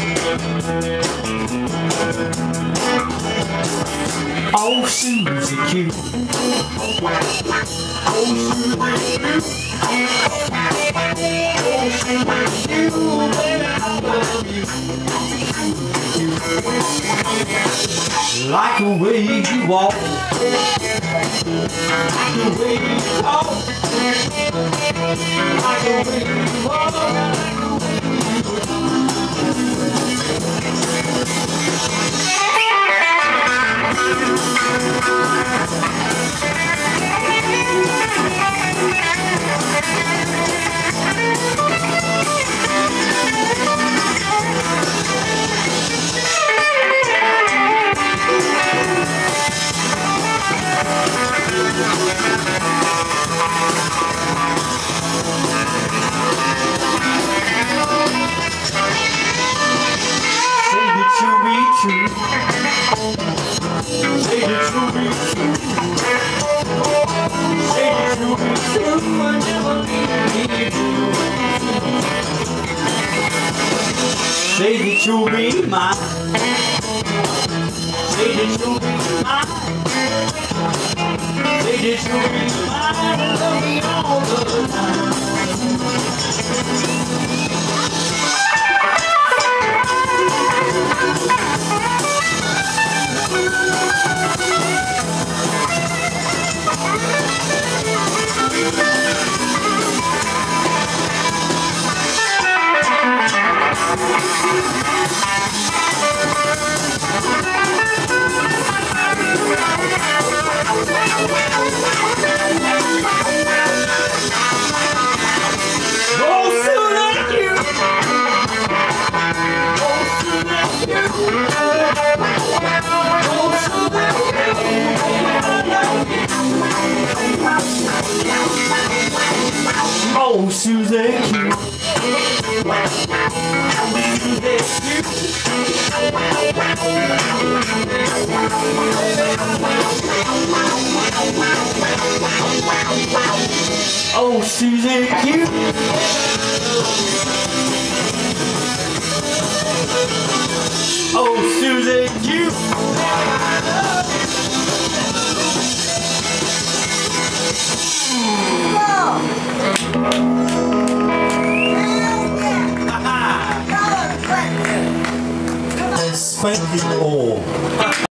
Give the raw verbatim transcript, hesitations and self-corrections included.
Oh, Susie Q. Oh, Susie Q. Oh, Susie Q, baby, I love you. Like the way you walk, like the way you talk, like the way you walk, like the true. Say the truth be true. Say the truth be true. I never leave you. Say the truth be mine. Say the truth be mine. Say the truth be mine. I love me all the time. Oh, Susie Q. Oh, Susie Q. Oh, Susie Q. Spank you all.